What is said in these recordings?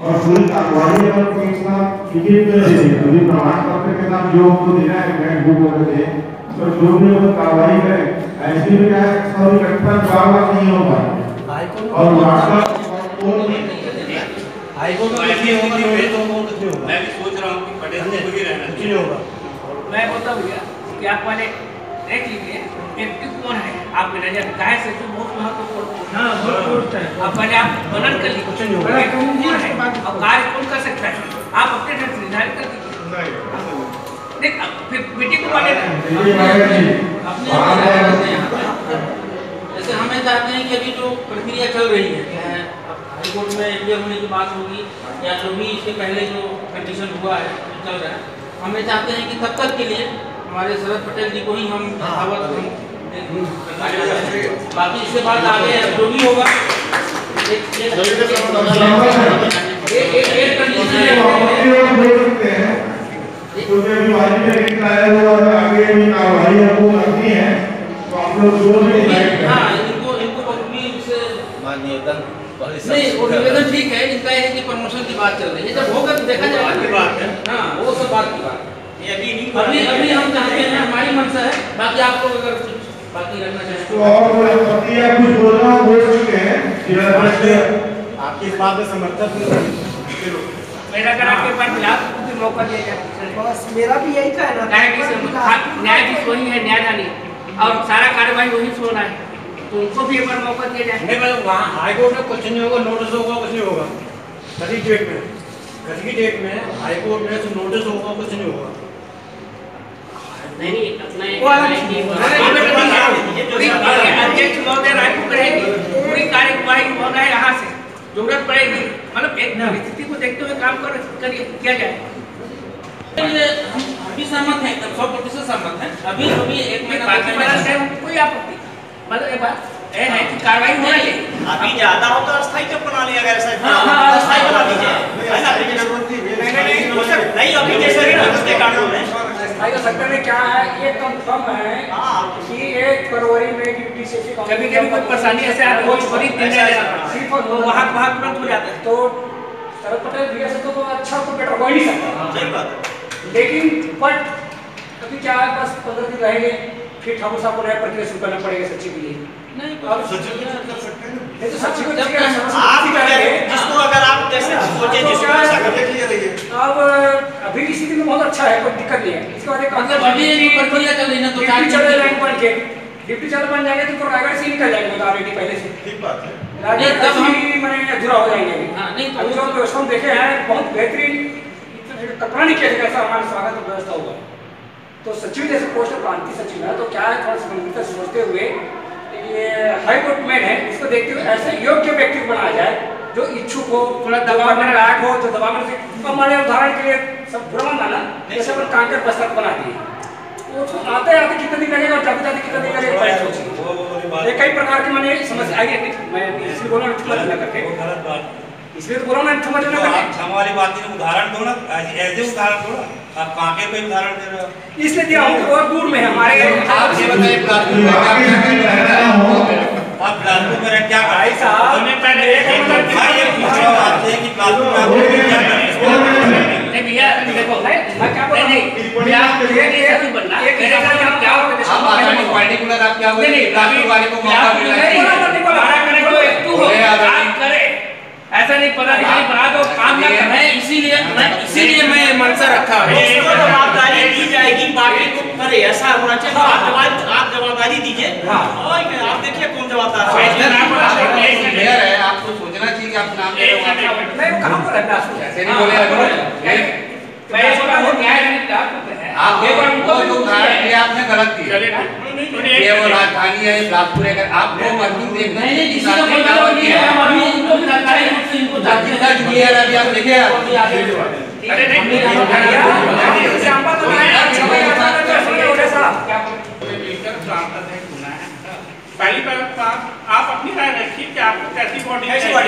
और पूरी कार्रवाई अगर कोई साथ लिखित में दे दे, अभी प्रमाण पत्र के साथ जो उनको देना है बैंक बुक वगैरह दे, तो जो भी वो कार्रवाई करे, ऐसे भी क्या है सब इकट्ठा जवाब नहीं होगा और वाट्सएप हाईकोर्ट में नहीं होगा तो कुछ नहीं होगा। मैं भी सोच रहा हूँ कि पटेल को ही रहना कुछ नहीं होगा। मैं बोलता हूँ भैया कि आप पहले देख लीजिए व्यक्ति कौन है आपके नजर गाय से तो बहुत महत्वपूर्ण। हाँ बहुत है। अब पहले आप वर्णन कर लीजिए कुछ नहीं होगा। कौन है और कार्य कौन कर सकता है, आप अपने ढंग से निर्धारित कर दीजिए। देख फिर मीटिंग को वाले जैसे हमें चाहते हैं कि अभी जो प्रक्रिया चल रही है हाईकोर्ट में क्लियर होने की बात होगी या जो भी इसके पहले जो कंडीशन हुआ है चल रहा है, हमें चाहते हैं कि तब तक के लिए हमारे शरद पटेल जी को ही हम बाकी इसके बाद आगे जो भी होगा नहीं वो निवेदन ठीक है, इनका है कि प्रमोशन की बात चल रही है, जब होगा तो देखा जाएगा। हाँ वो सब बात की बात अभी हम चाहते हैं, हमारी मंशा है। बाकी आप लोग अगर कुछ बाकी रखना चाहें तो और कुछ बोलना बोल सकते हैं। आपकी इस बात में समर्थन मेरा अगर आपके पास मिला तो मौका दिया जाए। बस मेरा भी यही कहना था, न्यायाधीश वही है, न्यायाधीश और सारा कार्यवाही वही सोना है, तो उनको भी एक बार मौका दिया जाए। नहीं मतलब वहाँ हाईकोर्ट में कुछ नहीं होगा, नोटिस होगा कुछ नहीं होगा। कल की डेट में हाईकोर्ट में तो नोटिस होगा कुछ नहीं होगा। नहीं अध्यक्ष महोदय रायपुर करेगी, पूरी कार्यवाही होना है यहाँ से, जरूरत पड़ेगी मतलब एक स्थिति को देखते हुए काम किया जाए। हम अभी सहमत हैं, 100% सहमत हैं। अभी एक महीना कोई आपत्ति मतलब एक बात है कि कार्रवाई होना चाहिए। अभी ज्यादा हो तो अस्थायी जब बना लिया गया अस्थायी बना दीजिए नहीं अभी जैसे उसके कानून में अस्थायी सेक्टर में क्या है ये कंफर्म है कि 1 फरवरी में ड्यूटी से कभी कभी कोई परेशानी ऐसे आती है बड़ी सिर्फ वहाँ तुरंत हो जाता है, तो शरद पटेल भैया से तो अच्छा तो बेटर हो ही नहीं सकता। सही बात है। लेकिन बट अभी क्या है बस 15 दिन रहेंगे, फिर ठाकुर साहब को नया प्रक्रिया शुरू करना पड़ेगा सचिव के लिए। नहीं अब सचिव तो सचिव जिसको अगर आप जैसे सोचे जिसको अब अभी की स्थिति में बहुत अच्छा है, कोई दिक्कत नहीं है। इसके बाद एक मतलब अभी ये प्रक्रिया चल रही है ना, तो डिप्टी चल रैंक बन के डिप्टी चल बन जाएंगे तो रायगढ़ से निकल जाएंगे बता रही थी पहले से। ठीक बात है। रायगढ़ तब हम मैंने अधूरा हो जाएंगे अभी। हाँ नहीं अभी जो व्यवस्था हम देखे हैं बहुत बेहतरीन, कल्पना नहीं किया था कैसा हमारा स्वागत व्यवस्था होगा। तो सचिव जैसे पोस्ट प्रांतीय सचिव है तो क्या है थोड़ा सा गंभीरता से सोचते हुए ये हाईकोर्ट में है, इसको देखते हुए ऐसे योग्य व्यक्ति को बनाया जाए जो इच्छुक हो, थोड़ा दबाव में लायक हो, जो दबाव में से हमारे उदाहरण के लिए सब बुरा माना जैसे अपन कांकर बस्तर बना दिए, वो आते आते कितने दिन लगेगा और जाते जाते कितने दिन लगेगा। ये कई प्रकार की मैंने समस्या आई है, मैं इसलिए बोला ना करके, इसलिए तो बोला मैं समझ ना करके हमारी बात उदाहरण दो ना, ऐसे उदाहरण दो ना, आप कांके पे उदाहरण दे रहे हो। इसलिए दिया हूँ कि बहुत दूर में हमारे आप ये बताइए बिलासपुर में क्या भाई साहब हमने पहले ये पूछ रहा बात है कि बिलासपुर में आप क्या करें। नहीं भैया देखो मैं क्या बोल रहा हूँ, आप ये सचिव बनना आप क्या हो पर्टिकुलर आप क्या बोल रहे हैं, बिलासपुर वाले को मौका मिलना चाहिए, आप करें ऐसा नहीं पता नहीं बना दो काम ना करें, इसीलिए मैं मंशा रखा है। जवाबदारी दी जाएगी बाकी को करे, ऐसा होना चाहिए। आप जवाबदारी दीजिए और आप देखिए कौन जवाबदार है। आपको सोचना चाहिए कि आप नाम ले रहे हो। मैं कहाँ पर रहता हूँ ऐसे नहीं बोले मैं बोला वो न्याय आप उनको जो उदाहरण दिया आपने गलत दिया। ये वो राजधानी है बिलासपुर है, आपको मजदूर देखना है किसी का कोई मतलब नहीं है, हम अभी इनको सरकारी रूप से इनको जाति का दिया है अभी आप देखिए अरे पहली बात आप अपनी राय रखिए कि आपको कैसी बॉडी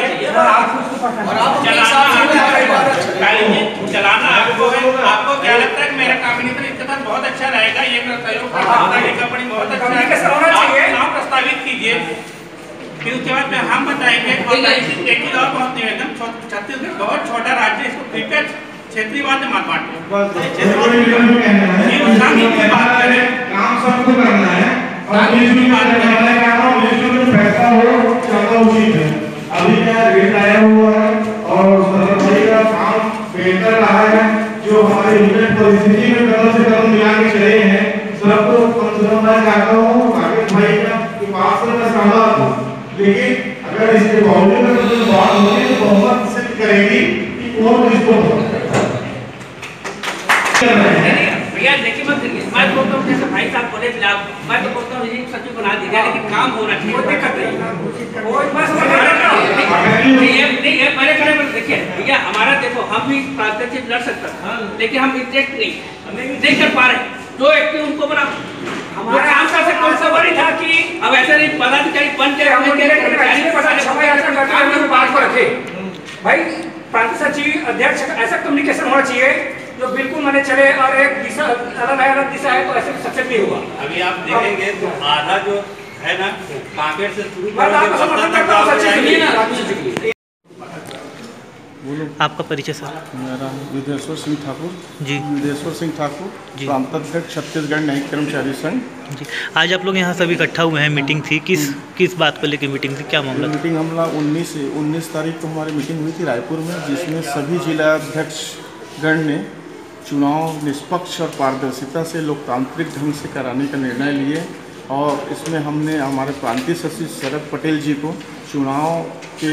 चलाना आपको क्या लगता है कि मेरा कॉम्बिनेशन इसके साथ बहुत अच्छा रहेगा, ये मेरा सहयोग कंपनी बहुत अच्छा है, नाम प्रस्तावित कीजिए। फिर उसके बाद में हम बताएंगे। और एक चीज और बहुत निवेदन, छत्तीसगढ़ बहुत छोटा राज्य है, इसको कृपया क्षेत्रीयवाद में मत बांटिए। बात करें, काम सबको करना है और बीच में बात करना है, पैसा हो ज्यादा उचित है। अभी क्या रेट आया हुआ है और सरकारी का काम बेहतर रहा है, जो हमारे यूनिट परिस्थिति में कदम से कदम मिला के चले हैं। सबको कम से कम मैं चाहता हूँ राकेश भाई के पास से मैं सहमत हूँ, लेकिन अगर इसके बावजूद अगर बात होगी तो बहुमत सिद्ध करेगी कि कौन किसको भैया देखिए मत करिए, मैं बोलता हूँ जैसे भाई साहब बोले फिलहाल, मैं तो बोलता हूँ सचिव बना दीजिए, लेकिन काम होना चाहिए, कोई दिक्कत नहीं। ये पहले खड़े पर देखिए भैया, हमारा देखो हम भी प्रार्थना लड़ सकते हैं, लेकिन हम इंटरेस्ट नहीं कर पा रहे। जो व्यक्ति उनको बना हमारे आंसर से कोई सवाल था कि अब ऐसे नहीं पदाधिकारी बन के बात को रखे भाई, प्रांत सचिव अध्यक्ष ऐसा कम्युनिकेशन होना चाहिए जो बिल्कुल मैंने चले और एक दिशा अलग दिशा है, तो ऐसे सक्सेस नहीं हुआ। अभी आप देखेंगे तो आधा जो है ना कांकेर से शुरू आपका परिचय सर? मेरा विदेश्वर सिंह ठाकुर जी। विदेश्वर सिंह ठाकुर जी, प्रांताध्यक्ष छत्तीसगढ़ न्यायिक कर्मचारी संघ जी। आज आप लोग यहाँ सभी इकट्ठा हुए हैं, मीटिंग थी, किस बात को लेकर मीटिंग थी, क्या मामला था? मीटिंग हमला 19 तारीख को हमारी मीटिंग हुई थी रायपुर में, जिसमें सभी जिलाध्यक्षगण ने चुनाव निष्पक्ष और पारदर्शिता से लोकतांत्रिक ढंग से कराने का निर्णय लिए। और इसमें हमने हमारे प्रांतीय सचिव शरद पटेल जी को चुनाव के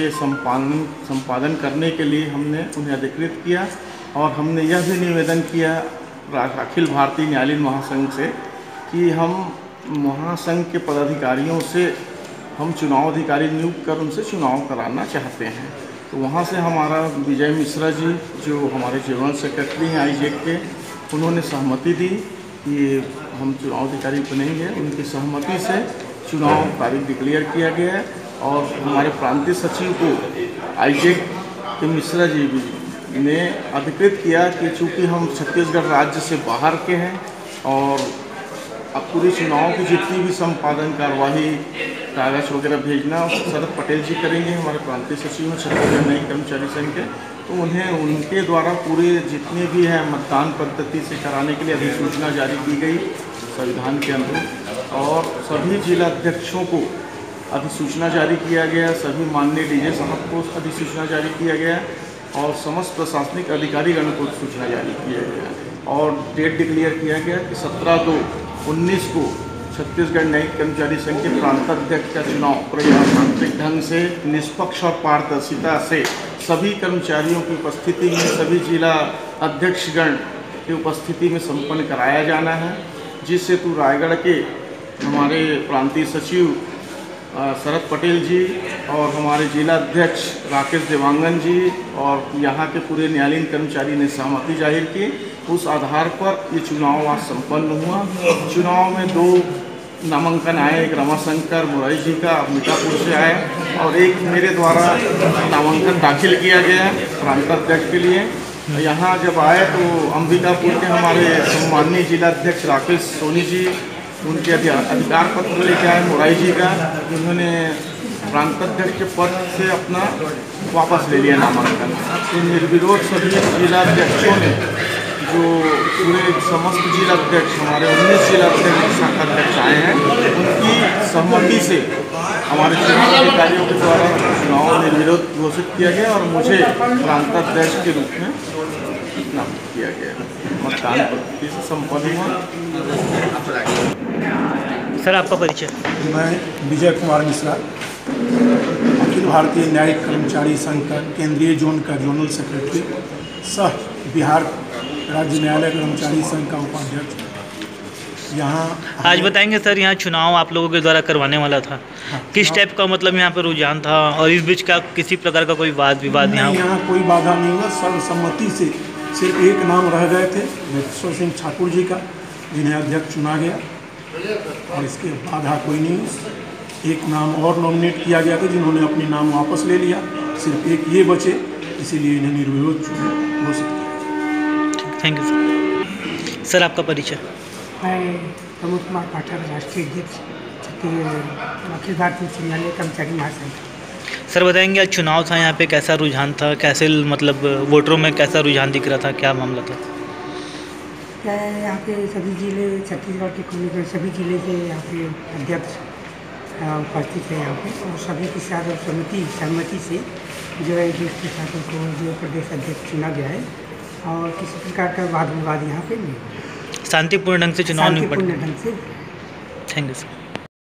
संपादन करने के लिए हमने उन्हें अधिकृत किया। और हमने यह भी निवेदन किया अखिल भारतीय न्यायालयीन महासंघ से कि हम महासंघ के पदाधिकारियों से हम चुनाव अधिकारी नियुक्त कर उनसे चुनाव कराना चाहते हैं। तो वहाँ से हमारा विजय मिश्रा जी, जो हमारे जनरल सेक्रेटरी हैं आईजेक के, उन्होंने सहमति दी कि हम चुनाव अधिकारी बनेंगे। उनकी सहमति से चुनाव तारीख डिक्लेयर किया गया है। और हमारे प्रांतीय सचिव को आईजेक के मिश्रा जी ने अधिकृत किया कि चूँकि हम छत्तीसगढ़ राज्य से बाहर के हैं और अब पूरी चुनाव की जितनी भी संपादन कार्यवाही कागज वगैरह भेजना शरद पटेल जी करेंगे, हमारे प्रांतीय सचिव हैं छत्तीसगढ़ न्यायिक कर्मचारी संघ के, तो उन्हें उनके द्वारा पूरे जितने भी हैं मतदान पद्धति से कराने के लिए अधिसूचना जारी की गई संविधान के अनुरूप। और सभी जिलाध्यक्षों को अधिसूचना जारी किया गया, सभी माननीय डीजे साहब को अधिसूचना जारी किया गया और समस्त प्रशासनिक अधिकारीगण को सूचना जारी किया गया। और डेट डिक्लेयर किया गया कि 17/2/19 को छत्तीसगढ़ न्यायिक कर्मचारी संघ के प्रांताध्यक्ष का चुनाव प्रजातांत्रिक ढंग से निष्पक्ष और पारदर्शिता से सभी कर्मचारियों की उपस्थिति में, सभी जिला अध्यक्षगण की उपस्थिति में संपन्न कराया जाना है। जिस हेतु रायगढ़ के हमारे प्रांतीय सचिव शरद पटेल जी और हमारे जिला अध्यक्ष राकेश देवांगन जी और यहाँ के पूरे न्यायालयीन कर्मचारी ने सहमति जाहिर की। उस आधार पर ये चुनाव आज संपन्न हुआ। चुनाव में 2 नामांकन आए, एक रमाशंकर मुरारी जी का मीठापुर से आए और एक मेरे द्वारा नामांकन दाखिल किया गया प्रांताध्यक्ष के लिए। यहाँ जब आए तो अंबिकापुर के हमारे सम्माननीय जिलाध्यक्ष राकेश सोनी जी उनके अधिकार पत्र लेके आए मुरारी जी का, उन्होंने प्रांताध्यक्ष के पद से अपना वापस ले लिया नामांकन। तो निर्विरोध सभी जिलाध्यक्षों ने, जो पूरे समस्त जिलाध्यक्ष हमारे 19 जिलाध्यक्ष शाखाध्यक्ष आए हैं, उनकी सहमति से हमारे चुनाव अधिकारियों के द्वारा चुनाव निर्विरोध घोषित किया गया और मुझे प्रांताध्यक्ष के रूप में नामित किया गया। मतदान पद्धति से संपन्न हुआ। सर आपका परिचय? मैं विजय कुमार मिश्रा, अखिल भारतीय न्यायिक कर्मचारी संघ का केंद्रीय जोन का जोनल सेक्रेटरी सह बिहार राज्य न्यायालय कर्मचारी संघ का उपाध्यक्ष। यहाँ आज बताएंगे सर, यहाँ चुनाव आप लोगों के द्वारा करवाने वाला था, किस टाइप का मतलब यहाँ पर रुझान था और इस बीच का किसी प्रकार का कोई वाद विवाद? यहाँ कोई बाधा नहीं हुआ, सर्वसम्मति से सिर्फ एक नाम रह गए थे विदेश्वर सिंह ठाकुर जी का, जिन्हें अध्यक्ष चुना गया और इसके बाधा कोई नहीं। एक नाम और नॉमिनेट किया गया था जिन्होंने अपनी नाम वापस ले लिया, सिर्फ एक ये बचे, इसीलिए इन्हें निर्विरोध घोषित किया। Thank you sir. सर आपका परिचय? मैं प्रमोद कुमार पाठक, राष्ट्रीय अध्यक्ष अखिल भारतीय उच्च न्यायालय कर्मचारी महासंघ। सर बताएंगे आज चुनाव था यहाँ पे, कैसा रुझान था, कैसे मतलब वोटरों में कैसा रुझान दिख रहा था, क्या मामला था? क्या है, यहाँ पे सभी जिले, छत्तीसगढ़ के कुल सभी जिले के यहाँ पे अध्यक्ष उपस्थित है यहाँ पे, और सभी के साथ सहमति से जो है के साथ उनको जो प्रदेश अध्यक्ष चुना गया है, और किसी प्रकार का वाद विवाद यहाँ पे नहीं, शांतिपूर्ण ढंग से चुनाव निपट। शांतिपूर्ण ढंग से। Thank you sir.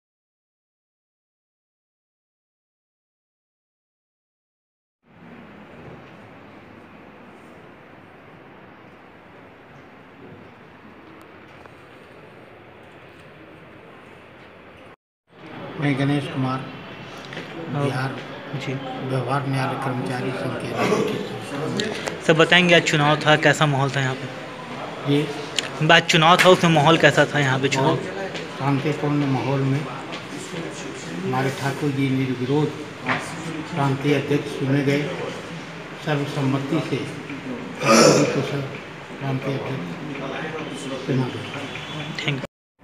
मैं गणेश कुमार, बिहार जी व्यवहार न्यायालय कर्मचारी संघ के। सर बताएंगे आज चुनाव था, कैसा माहौल था यहाँ पे? ये आज चुनाव था, उसमें माहौल कैसा था यहाँ पे चुनाव? शांतिपूर्ण माहौल में हमारे ठाकुर जी निर्विरोध प्रांतीय अध्यक्ष चुने गए, सर्वसम्मति से प्रांतीय अध्यक्ष चुना गया। Thank you.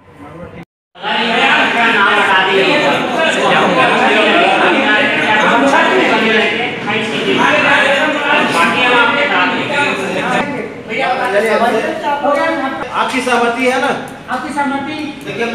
आपकी सहमति है ना? आपकी सहमति? देखिए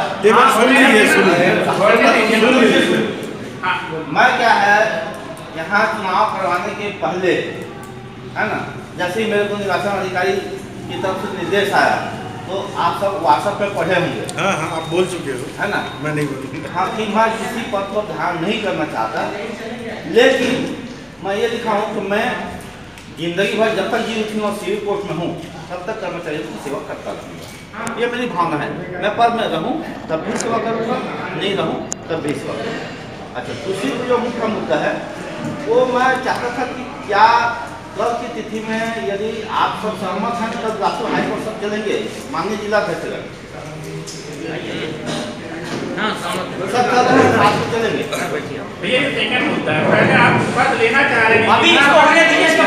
मैं क्या है, यहाँ चुनाव करवाने के पहले है ना, जैसे ही मेरे को निर्वाचन अधिकारी की तरफ से निर्देश आया तो आप सब व्हाट्सएप पे पढ़े होंगे। हाँ आप बोल चुके हो, है ना? मैं नहीं बोलूँगा। हाँ कि मैं किसी पद पर ध्यान नहीं करना चाहता, लेकिन मैं ये लिखा हूँ कि मैं जिंदगी भर जब तक जीवित हूँ और सिविल कोर्ट में हूँ तब तक कर्मचारियों की सेवा करता रहूँगा। ये मेरी भावना है। मैं पद में रहूँ तब भी सेवा करूँगा, नहीं रहूँ तब भी सेवा करूँगा। अच्छा, दूसरी जो मुख्य मुद्दा है वो मैं चाहता था कि क्या कल की तिथि में यदि आप सब सहमत हैं तब राष्ट्रीय हाईकोर्ट सब चलेंगे, माननीय जिलाध्यक्ष सब चल रहे हैं, राष्ट्रीय चलेंगे। भैया ये सेकंड मुद्दा है, पहले आप पद लेना चाह रहे हैं, अभी इसको होने दीजिए, इसके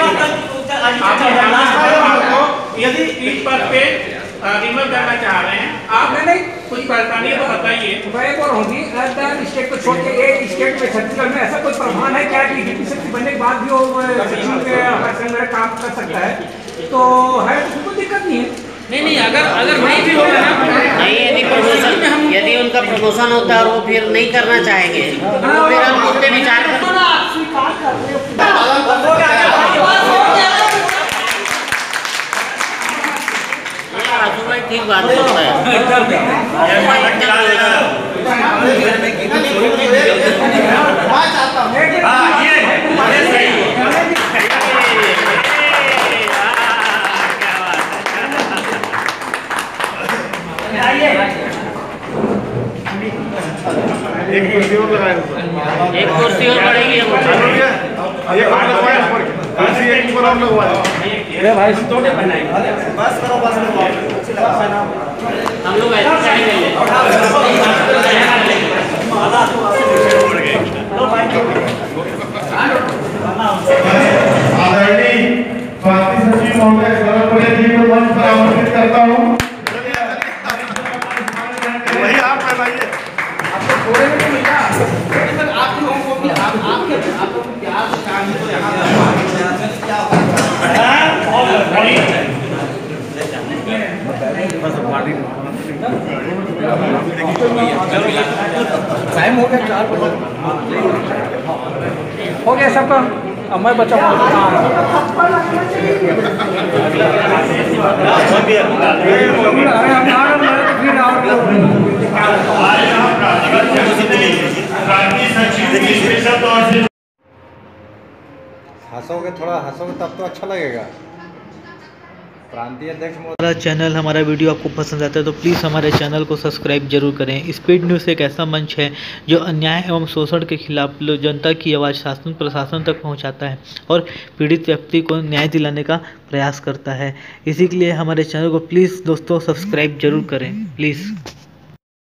बाद यदि इस पद पे रिमूव करना चाह रहे हैं आप, नहीं कुछ परेशानी है तो बताइए। एक और होगी, स्टेट को छोड़ के एक स्टेट में छत्तीसगढ़ में ऐसा कोई प्रावधान है क्या कि डिप्टी सेक्रेटरी बनने के बाद भी वो सचिव के संग में काम कर सकता है? तो है तो कोई दिक्कत नहीं है। नहीं अगर नहीं भी होगा ना, नहीं यदि उनका प्रमोशन होता है और वो फिर नहीं करना चाहेंगे तो फिर हम उस पर विचार ठीक बात एक कुर्सी और लगाए, एक कुर्सी और बढ़ेगी, एक ऊपर और लगवा अरे भाई तोड़े बनाएंगे, बस करो हम लोग ऐसे आदरणीय स्वास्थ्य सचिव महोदय सर्वपल्ली जी को मंच पर आमंत्रित करता हूँ। वही आप बताइए। आप लोगों को भी आपको प्यार से काम तो यहाँ टाइम हो गया 4 बजे हो गया सबका। अब मैं बचा हंसोगे, थोड़ा हंसोगे तब तो अच्छा लगेगा। प्रांतीय अध्यक्ष हमारा चैनल, हमारा वीडियो आपको पसंद आता है तो प्लीज़ हमारे चैनल को सब्सक्राइब जरूर करें। स्पीड न्यूज़ एक ऐसा मंच है जो अन्याय एवं शोषण के खिलाफ जनता की आवाज़ शासन प्रशासन तक पहुंचाता है और पीड़ित व्यक्ति को न्याय दिलाने का प्रयास करता है। इसी के लिए हमारे चैनल को प्लीज़ दोस्तों सब्सक्राइब जरूर करें प्लीज़।